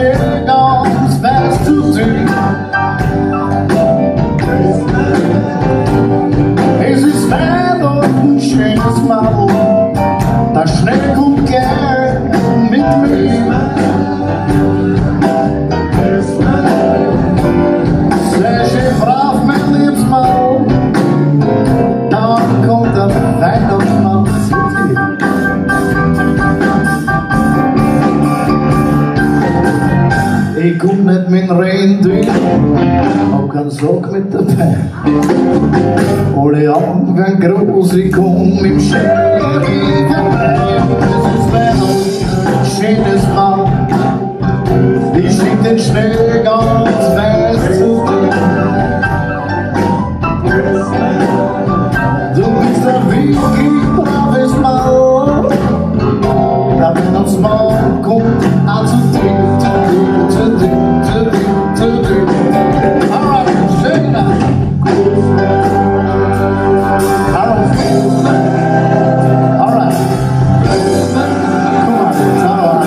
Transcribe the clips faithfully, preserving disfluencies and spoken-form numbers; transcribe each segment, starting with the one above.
Schnee ganz fest zu tun. Es ist Weihnachten, schönes Madl, der Schnee kommt gern mit mir. Sei schön brav, mein liebes Madl, dann kommt der Weihnochtsmau zu dir. Ich komm nicht mit dem Rentier, hab keinen Sack mit dabei. Alle Augen werden groß, ich komm im Schnee vorbei. Es ist Weihnachten, schönes Mau, ich schick den Schnee ganz fest zu dir. Du bist ein wirklich braves Mau, der Weihnochtsmau kommt an zu dir, zu dir, zu dir, zu dir, zu dir. Alright, schöner. Alright. Alright. Guck mal, ciao,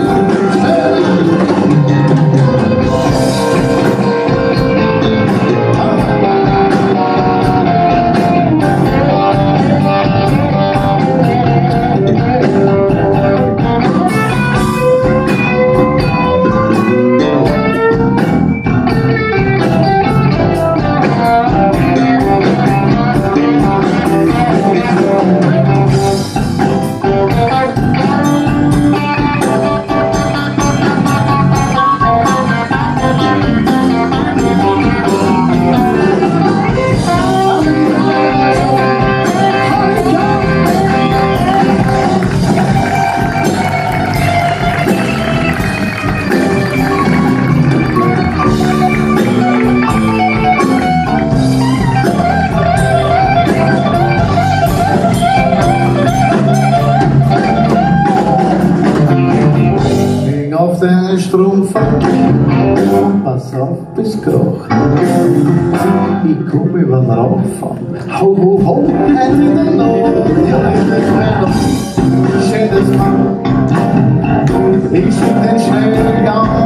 auf deine Strumpf, pass auf bis Krach. Ich komm über den Rauffahren. Ho, ho, ho, hätte in der Not, ja, in der Weihnachten, schönes Mau. Ich schick den Schnee ganz